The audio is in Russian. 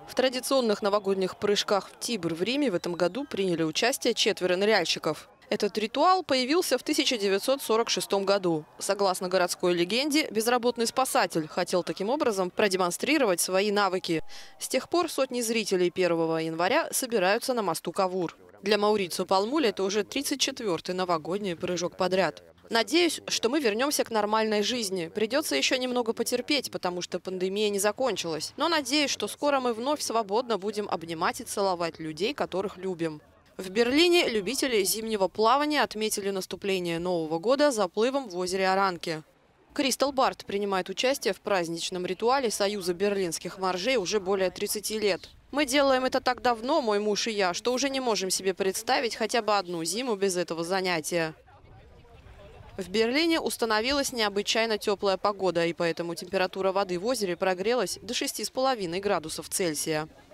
В традиционных новогодних прыжках в Тибр в Риме в этом году приняли участие 4 ныряльщиков. Этот ритуал появился в 1946 году. Согласно городской легенде, безработный спасатель хотел таким образом продемонстрировать свои навыки. С тех пор сотни зрителей 1 января собираются на мосту Кавур. Для Маурицио Палмуля это уже 34-й новогодний прыжок подряд. Надеюсь, что мы вернемся к нормальной жизни. Придется еще немного потерпеть, потому что пандемия не закончилась. Но надеюсь, что скоро мы вновь свободно будем обнимать и целовать людей, которых любим. В Берлине любители зимнего плавания отметили наступление Нового года заплывом в озере Аранке. Кристал Барт принимает участие в праздничном ритуале Союза берлинских моржей уже более 30 лет. Мы делаем это так давно, мой муж и я, что уже не можем себе представить хотя бы одну зиму без этого занятия. В Берлине установилась необычайно теплая погода, и поэтому температура воды в озере прогрелась до 6,5 градусов Цельсия.